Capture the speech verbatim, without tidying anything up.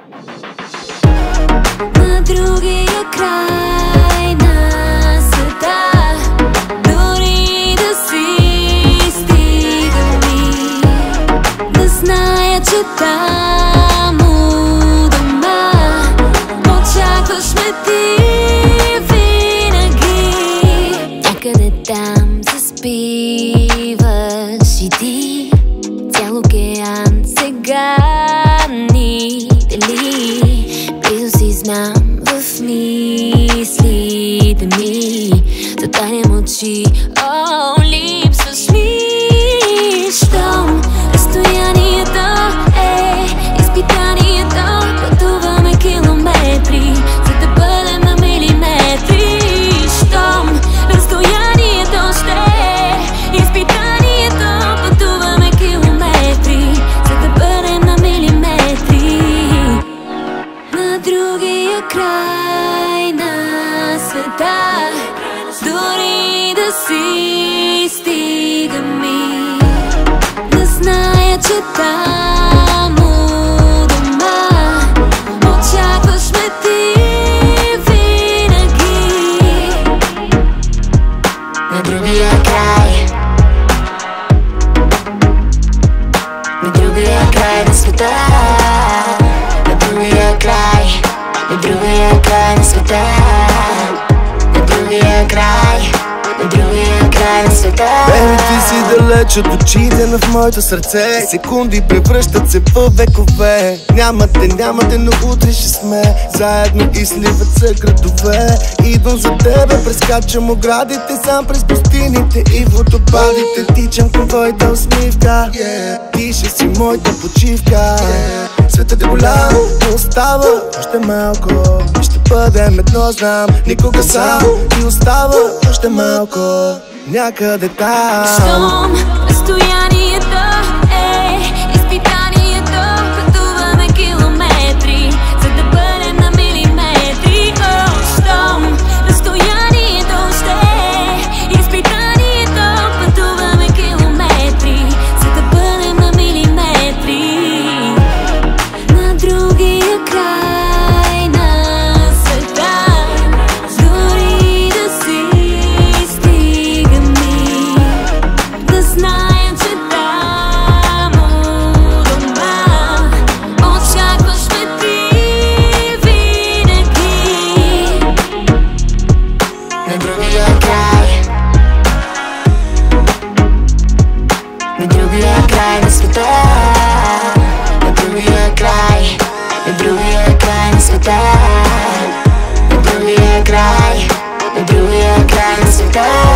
На другия край на света, дори да си стигаме, да зная, че там у дома очакваш ме ти винаги. Някъде там заспиваш и ти, цял океан сега ни дели. Близо си знам в мислите ми, затварям очи, о, липсваш ми. Щом разстоянието е изпитанието, пътуваме километри, за да бъдем на милиметри. Щом разстоянието ще е изпитанието, пътуваме километри, за да бъдем на милиметри. На другия край на света, дори да си стигаме, да зная, че там у дома очакваш ме ти винаги. На другия край, на другия край на света, на другия край, на другия край на света, на другия край, на другия край на света. Бейби, ти си далеч от очите, но в моето сърце секунди превръщат се в векове. Нямате, нямате, но утре ще сме заедно и сливат се градове. Идвам за тебе, прескачам оградите, сам през пустините и водопадите. Тичам към твоята усмивка, ти ще си моята почивка. Светът е голям, но остава още малко. Ще бъдем едно, знам, никога сам. И остава още малко, някъде там. Щом разстоянието е изпитанието, пътуваме километри, за да бъдем на милиметри. О, щом разстоянието ще е изпитанието, пътуваме километри, за да бъдем на милиметри. На другия край на света, дори да си стигаме, да знаем, че там у дома очакваш ме ти винаги. На другия край, на другия край на света, на другия край, на другия край на света, на другия край, на другия край на света.